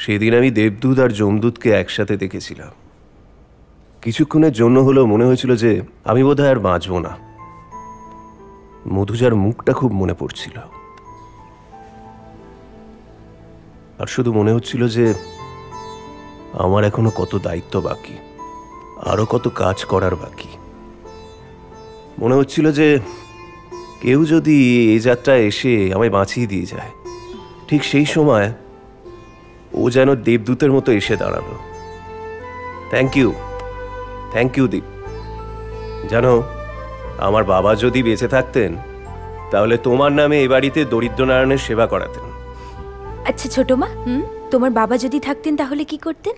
সেদিন আমি দেবদূত আর যমদূতকে একসাথে দেখেছিলাম। কিছুক্ষণের জন্য হলেও মনে হয়েছিল যে আমি বোধহয় আর বাঁচব না। মধুজার মুখটা খুব মনে পড়ছিল, আর শুধু মনে হচ্ছিল যে আমার এখনো কত দায়িত্ব বাকি, আরো কত কাজ করার বাকি। মনে হচ্ছিল যে কেউ যদি এই যাত্রায় এসে আমায় বাঁচিয়ে দিয়ে যায়, ঠিক সেই সময় ও যেন দেবদূতের মতো এসে দাঁড়ালো। Thank you Deep. জানো, আমার বাবা যদি বেঁচে থাকতেন তাহলে তোমার নামে এ বাড়িতে দরিদ্র নারায়ণের সেবা করাতেন। আচ্ছা ছোট মা, তোমার বাবা যদি থাকতেন তাহলে কি করতেন?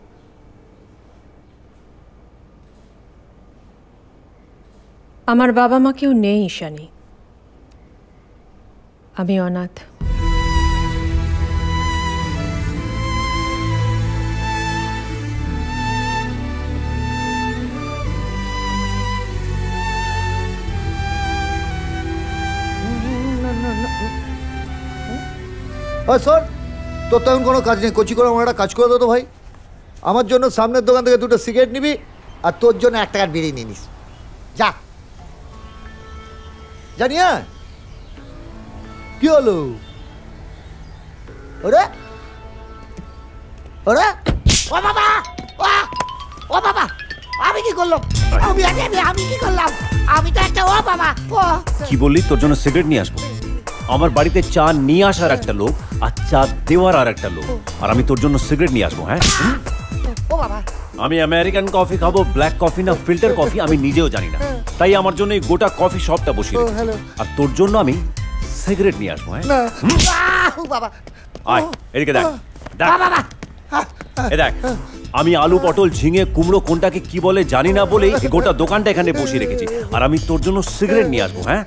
আমার বাবা মা কেউ নেই ঈশানী, আমি অনাথ। স্যার, তোর তো এখন কোনো কাজ নেই, কচি করে আমার একটা কাজ করে দো তো ভাই। আমার জন্য সামনের দোকান থেকে 2টা সিগারেট নিবি, আর তোর জন্য 1 টাকার বিড়ি নিয়ে নিস। যা জানিয়া কি হলো? ওরে ওরে ও বাবা, ও বাবা, আমি কি করলাম? আমি কি করলাম? আমি তো একটা ও বাবা। কি বললি? তোর জন্য সিগারেট নিয়ে আসবো? আমার বাড়িতে চা নিয়ে আসার একটা লোক আর চা দেওয়ার আর একটা লোক, আর আমি তোর জন্য সিগারেট নিয়ে আসবো? হ্যাঁ, ও বাবা, আমি আমেরিকান কফি খাবো, ব্ল্যাক কফি না ফিল্টার কফি আমি নিজেও জানি না, তাই আমার জন্য এই গোটা কফি শপটা বসিয়ে রেখেছি। আর তোর জন্য আমি সিগারেট নিয়ে আসবো। হ্যাঁ, আয় এদিকে দেখ। দেখ, আমি আলু, পটল, ঝিঙে, কুমড়ো কোনটাকে কি বলে জানি না বলেই গোটা দোকানটা এখানে বসিয়ে রেখেছি, আর আমি তোর জন্য সিগারেট নিয়ে আসবো। হ্যাঁ,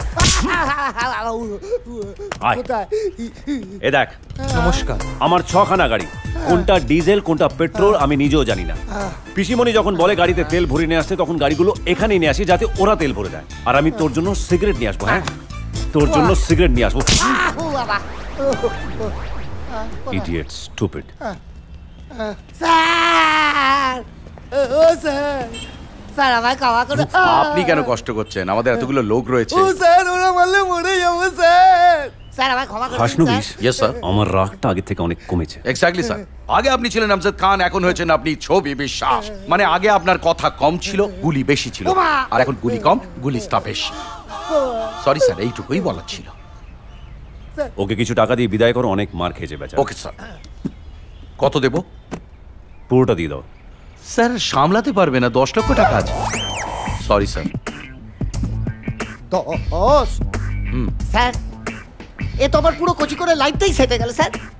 এ দেখ, নমস্কার। আমার 6খানা গাড়ি, কোনটা ডিজেল কোনটা পেট্রোল আমি নিজেও জানি না। পিসিমণি যখন বলে গাড়িতে তেল ভরে নিয়ে আসতে, তখন গাড়িগুলো এখানেই নিয়ে আসি যাতে ওরা তেল ভরে দেয়, আর আমি তোর জন্য সিগারেট নিয়ে আসবো। হ্যাঁ, তোর জন্য সিগারেট নিয়ে আসবো। Idiot, stupid. আপনি কেন কষ্ট করছেন? আমাদের এতগুলো লোক রয়েছে। আমার রাগটা আগে থেকে অনেক কমেছে। Exactly sir. আগে আপনি ছিলেন আমজাদ খান, এখন হয়েছেন আপনি ছবি বিশ্বাস। মানে আগে আপনার কথা কম ছিল, গুলি বেশি ছিল, আর এখন গুলি কম, গুলিস্তা বেশি। সরি স্যার, এইটুকুই বলার ছিল। ওকে কিছু টাকা দিয়ে বিদায় করো, অনেক মার খেয়েছে বেচারা। Okay sir. কত দেব? পুরোটা দিয়ে দাও। স্যার সামলাতে পারবে না, 10 লক্ষ টাকা আছে। Sorry sir. স্যার, এ তো আমার পুরো কচি করে লাইফটাই সেটে গেল স্যার।